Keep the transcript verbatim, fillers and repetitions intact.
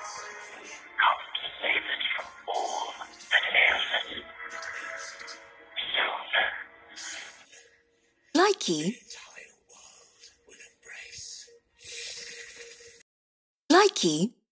come to save it from all that ails it. So Likey. Likey.